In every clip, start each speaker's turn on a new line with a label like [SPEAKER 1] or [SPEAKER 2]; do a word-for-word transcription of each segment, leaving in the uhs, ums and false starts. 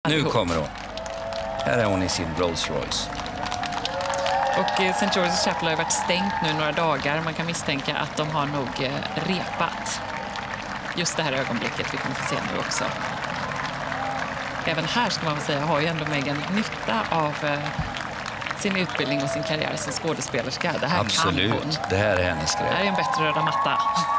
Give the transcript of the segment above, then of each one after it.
[SPEAKER 1] Nu
[SPEAKER 2] ihop.
[SPEAKER 1] kommer hon. Här är hon i sin Rolls Royce.
[SPEAKER 2] Och eh, Saint George's Chapel har varit stängt nu några dagar. Man kan misstänka att de har nog eh, repat just det här ögonblicket vi kommer få se nu också. Även här ska man väl säga har ju ändå Meghan nytta av eh, sin utbildning och sin karriär som skådespelerska. Det här
[SPEAKER 1] Absolut,
[SPEAKER 2] kan hon.
[SPEAKER 1] det här är hennes
[SPEAKER 2] Det
[SPEAKER 1] grej.
[SPEAKER 2] här är en bättre röda matta.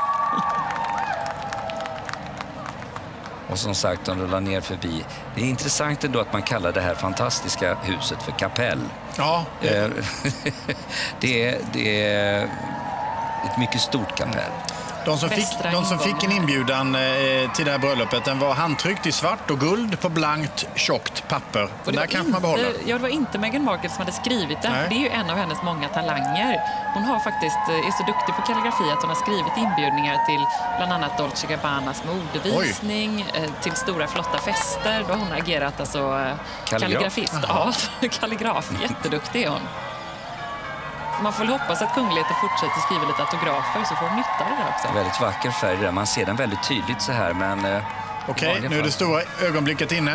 [SPEAKER 1] Och som sagt, de rullar ner förbi. Det är intressant ändå att man kallar det här fantastiska huset för kapell.
[SPEAKER 3] Ja,
[SPEAKER 1] Eh, det, är, det är ett mycket stort kapell.
[SPEAKER 3] de som, fick,
[SPEAKER 2] Västra
[SPEAKER 3] de som fick en
[SPEAKER 2] ingången.
[SPEAKER 3] inbjudan eh, till det här bröllopet, den var handtryckt i svart och guld på blankt, tjockt papper.
[SPEAKER 2] Och
[SPEAKER 3] Den
[SPEAKER 2] det
[SPEAKER 3] där
[SPEAKER 2] var
[SPEAKER 3] kanske man
[SPEAKER 2] inte-
[SPEAKER 3] behåller.
[SPEAKER 2] Ja, det var inte Meghan Markle som hade skrivit den.
[SPEAKER 3] Nej.
[SPEAKER 2] För det är ju en av hennes många talanger. Hon har faktiskt, eh, är så duktig på kalligrafi att hon har skrivit inbjudningar till bland annat Dolce Gabbanas modevisning, eh, till stora flotta fester. Då har hon agerat alltså eh,
[SPEAKER 1] Kalligraf.
[SPEAKER 2] kalligrafist. Ja, kalligraf. Jätteduktig är hon. Så man får väl hoppas att kungligheten fortsätter skriva lite autografer så får de nytta av det där också.
[SPEAKER 1] Väldigt vacker färg där. Man ser den väldigt tydligt så här, men... Eh,
[SPEAKER 3] Okej,
[SPEAKER 1] i vanliga
[SPEAKER 3] nu är det
[SPEAKER 1] fall-
[SPEAKER 3] stora ögonblicket inne.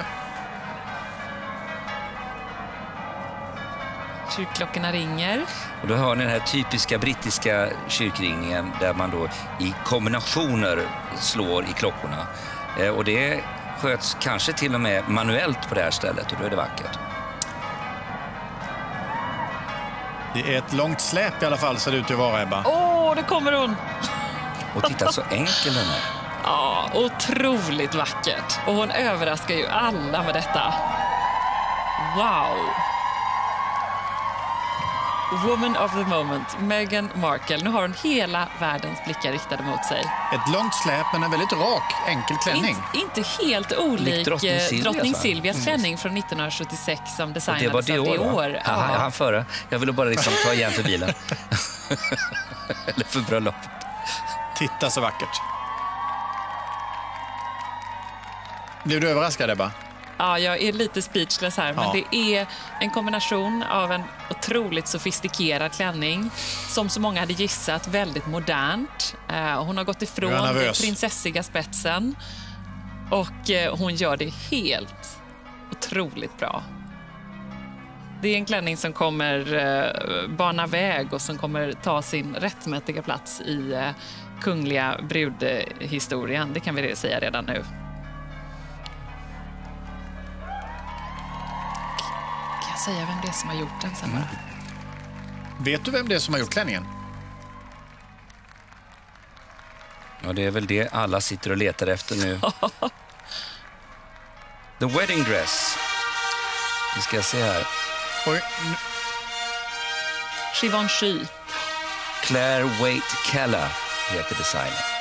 [SPEAKER 2] Kyrkklockorna ringer.
[SPEAKER 1] Och då hör ni den här typiska brittiska kyrkringningen där man då i kombinationer slår i klockorna. Eh, och det sköts kanske till och med manuellt på det här stället och då är det vackert.
[SPEAKER 3] Det är ett långt släp i alla fall, ser det ut att vara, Ebba.
[SPEAKER 2] Åh, då kommer hon!
[SPEAKER 1] Och titta så enkel den är.
[SPEAKER 2] Ja, otroligt vackert. Och hon överraskar ju alla med detta. Wow! Woman of the moment, Meghan Markle. Nu har hon hela världens blickar riktade mot sig.
[SPEAKER 3] Ett långt släp, men en väldigt rak, enkel klänning.
[SPEAKER 2] Inte, inte helt olik
[SPEAKER 1] Lik drottning
[SPEAKER 2] eh,
[SPEAKER 1] Silvias,
[SPEAKER 2] drottning
[SPEAKER 1] va?
[SPEAKER 2] Silvias klänning från nittonhundrasjuttiosex som
[SPEAKER 1] Och det
[SPEAKER 2] designades
[SPEAKER 1] var det
[SPEAKER 2] av
[SPEAKER 1] år,
[SPEAKER 2] Dior.
[SPEAKER 1] va? Aha, jag hann före. Jag ville bara liksom ta igen för bilen. Eller för bröllopet.
[SPEAKER 3] Titta så vackert. Blev du överraskad, Ebba?
[SPEAKER 2] Ja, jag är lite speechless här, men
[SPEAKER 3] Ja.
[SPEAKER 2] det är en kombination av en otroligt sofistikerad klänning som så många hade gissat väldigt modernt. Eh, hon har gått
[SPEAKER 3] Jag är
[SPEAKER 2] ifrån
[SPEAKER 3] nervös.
[SPEAKER 2] den prinsessiga spetsen och eh, hon gör det helt otroligt bra. Det är en klänning som kommer eh, bana väg och som kommer ta sin rättmätiga plats i eh, kungliga brudhistorien. Det kan vi säga redan nu. Kan jag säga vem det är som har gjort den sen bara?
[SPEAKER 3] Vet du vem det är som har gjort klänningen?
[SPEAKER 1] Ja, det är väl det alla sitter och letar efter nu. The wedding dress. Vi ska se här.
[SPEAKER 3] Oj, nu-
[SPEAKER 2] Givenchy.
[SPEAKER 1] Claire Waite Keller heter designen.